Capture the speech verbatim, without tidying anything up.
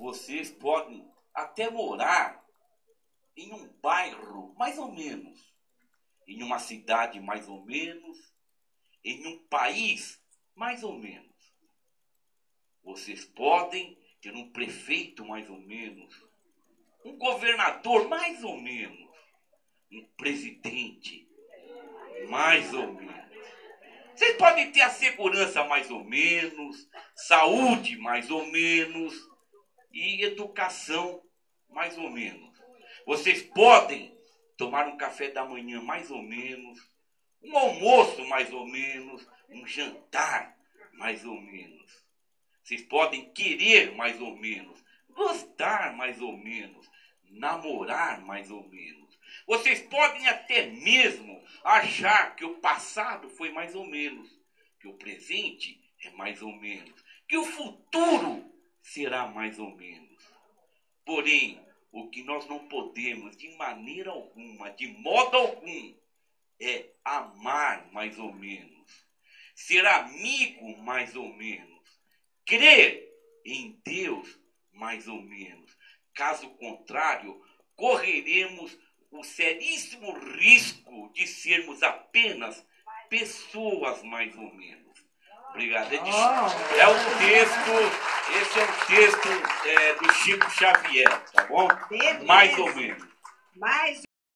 vocês podem até morar em um bairro, mais ou menos, em uma cidade, mais ou menos, em um país, mais ou menos. Vocês podem ter um prefeito, mais ou menos, um governador, mais ou menos, um presidente, mais ou menos. Vocês podem ter a segurança, mais ou menos, saúde, mais ou menos, e educação, mais ou menos. Vocês podem tomar um café da manhã, mais ou menos, um almoço, mais ou menos, um jantar, mais ou menos. Vocês podem querer, mais ou menos, gostar, mais ou menos, namorar, mais ou menos. Vocês podem até mesmo achar que o passado foi mais ou menos, que o presente é mais ou menos, que o futuro será mais ou menos. Porém, o que nós não podemos, de maneira alguma, de modo algum, é amar mais ou menos, ser amigo mais ou menos, crer em Deus mais ou menos. Caso contrário, correremos o seríssimo risco de sermos apenas pessoas mais ou menos. Obrigado. É, de, é um texto, esse é um texto é, do Chico Xavier, tá bom? Mais ou menos. Mais